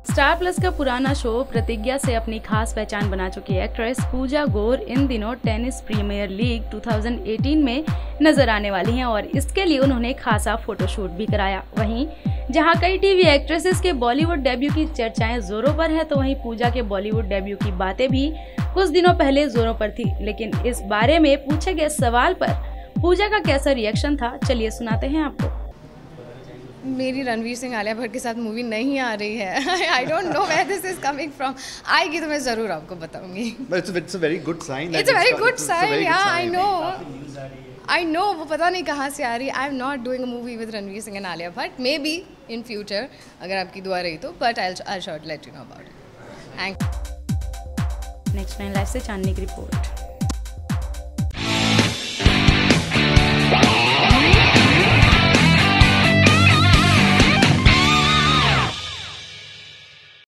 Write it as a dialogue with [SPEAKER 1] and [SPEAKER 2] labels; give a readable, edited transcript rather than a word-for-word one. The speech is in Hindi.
[SPEAKER 1] स्टार प्लस का पुराना शो प्रतिज्ञा से अपनी खास पहचान बना चुकी एक्ट्रेस पूजा गौर इन दिनों टेनिस प्रीमियर लीग 2018 में नजर आने वाली हैं और इसके लिए उन्होंने खासा फोटोशूट भी कराया। वहीं जहां कई टीवी एक्ट्रेसेस के बॉलीवुड डेब्यू की चर्चाएं जोरों पर है, तो वहीं पूजा के बॉलीवुड डेब्यू की बातें भी कुछ दिनों पहले जोरों पर थी। लेकिन इस बारे में पूछे गए सवाल पर पूजा का कैसा रिएक्शन था, चलिए सुनाते हैं आपको।
[SPEAKER 2] मेरी रणवीर सिंह आलिया भट्ट के साथ मूवी नहीं आ रही है। I don't know where this is coming from. आएगी तो मैं ज़रूर आपको बताऊंगी।
[SPEAKER 3] It's a very good sign.
[SPEAKER 2] It's a very good sign. Yeah, I know. वो पता नहीं कहाँ से आ रही है। I am not doing a movie with Ranveer Singh and Alia Bhatt. Maybe in future अगर आपकी दुआ रही तो, but I short let you know about it. Thank you.
[SPEAKER 1] Next 9 live से चांदनी की रिपोर्ट।